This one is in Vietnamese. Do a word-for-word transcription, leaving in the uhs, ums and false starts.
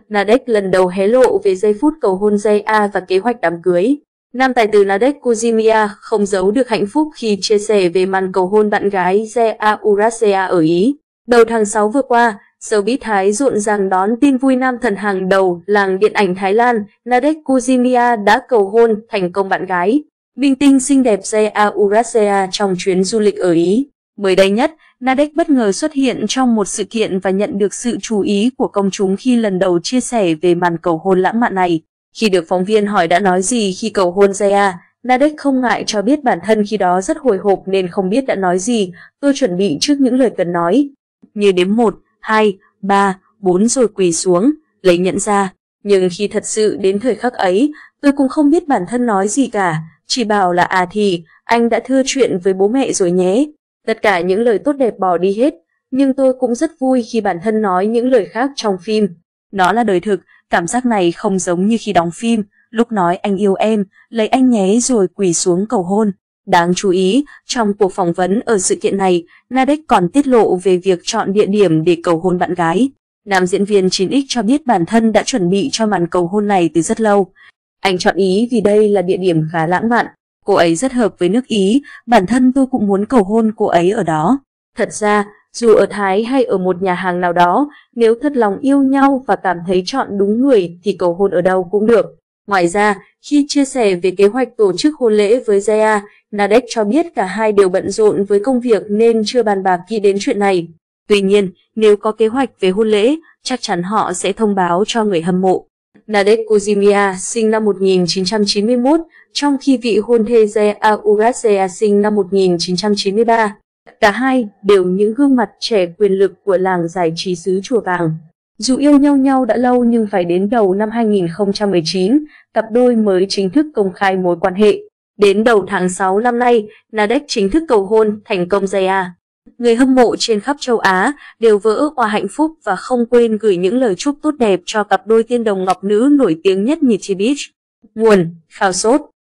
Nadek lần đầu hé lộ về giây phút cầu hôn Zaya và kế hoạch đám cưới. Nam tài tử Nadek Kuzimia không giấu được hạnh phúc khi chia sẻ về màn cầu hôn bạn gái Zaya Urasea ở Ý. Đầu tháng sáu vừa qua, showbiz Thái rộn ràng đón tin vui nam thần hàng đầu làng điện ảnh Thái Lan, Nadek Kuzimia đã cầu hôn thành công bạn gái, minh tinh xinh đẹp Zaya Urasea trong chuyến du lịch ở Ý. Mới đây nhất, Nadek bất ngờ xuất hiện trong một sự kiện và nhận được sự chú ý của công chúng khi lần đầu chia sẻ về màn cầu hôn lãng mạn này. Khi được phóng viên hỏi đã nói gì khi cầu hôn Zaya, Nadek không ngại cho biết bản thân khi đó rất hồi hộp nên không biết đã nói gì. Tôi chuẩn bị trước những lời cần nói, như đếm một, hai, ba, bốn rồi quỳ xuống, lấy nhẫn ra. Nhưng khi thật sự đến thời khắc ấy, tôi cũng không biết bản thân nói gì cả, chỉ bảo là à thì, anh đã thưa chuyện với bố mẹ rồi nhé. Tất cả những lời tốt đẹp bỏ đi hết, nhưng tôi cũng rất vui khi bản thân nói những lời khác trong phim. Nó là đời thực, cảm giác này không giống như khi đóng phim, lúc nói anh yêu em, lấy anh nhé rồi quỳ xuống cầu hôn. Đáng chú ý, trong cuộc phỏng vấn ở sự kiện này, Nadek còn tiết lộ về việc chọn địa điểm để cầu hôn bạn gái. Nam diễn viên chín x cho biết bản thân đã chuẩn bị cho màn cầu hôn này từ rất lâu. Anh chọn Ý vì đây là địa điểm khá lãng mạn. Cô ấy rất hợp với nước Ý, bản thân tôi cũng muốn cầu hôn cô ấy ở đó. Thật ra, dù ở Thái hay ở một nhà hàng nào đó, nếu thật lòng yêu nhau và cảm thấy chọn đúng người thì cầu hôn ở đâu cũng được. Ngoài ra, khi chia sẻ về kế hoạch tổ chức hôn lễ với Zaya, Nadek cho biết cả hai đều bận rộn với công việc nên chưa bàn bạc kỹ đến chuyện này. Tuy nhiên, nếu có kế hoạch về hôn lễ, chắc chắn họ sẽ thông báo cho người hâm mộ. Nadek Kuzimia sinh năm một nghìn chín trăm chín mươi mốt, trong khi vị hôn thê Zaya Urasea sinh năm một nghìn chín trăm chín mươi ba. Cả hai đều những gương mặt trẻ quyền lực của làng giải trí xứ Chùa Vàng. Dù yêu nhau nhau đã lâu nhưng phải đến đầu năm hai nghìn không trăm mười chín, cặp đôi mới chính thức công khai mối quan hệ. Đến đầu tháng sáu năm nay, Nadek chính thức cầu hôn thành công Zaya. Người hâm mộ trên khắp châu Á đều vỡ òa hạnh phúc và không quên gửi những lời chúc tốt đẹp cho cặp đôi tiên đồng ngọc nữ nổi tiếng nhất Niti Beach. Nguồn: Khao Sốt.